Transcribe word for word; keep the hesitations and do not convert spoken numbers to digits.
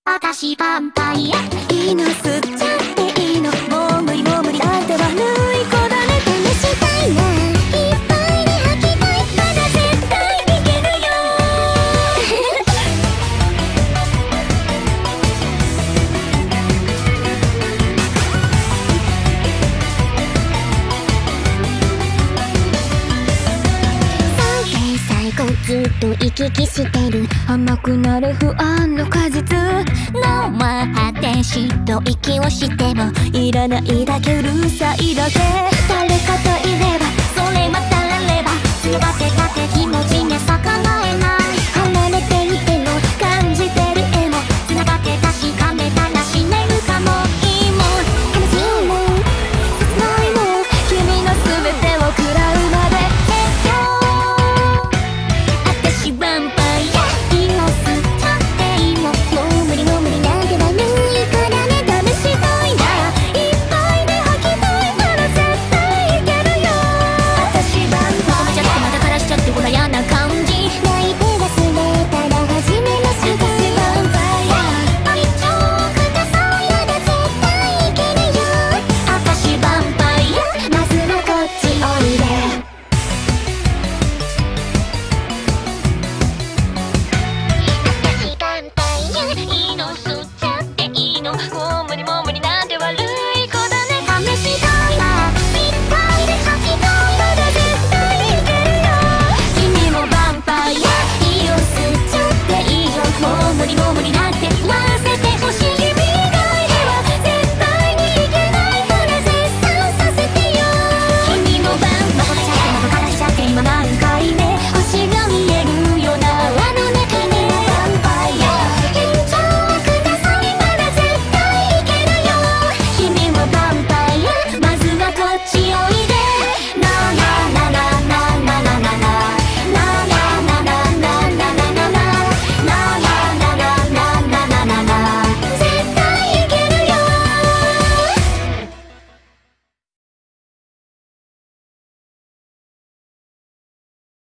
私ヴァンパイア。 いいの吸っちゃっていいの、もう無理もう無理だって悪い子だね。 試したいな、いっぱいに吐きたい、まだ絶対いけるよ。最低最高ずっと行き来してる。 甘くなれ不安の果実。 ノーマン果てしと息をしてもいらないだけうるさいだけ。 誰かと入れ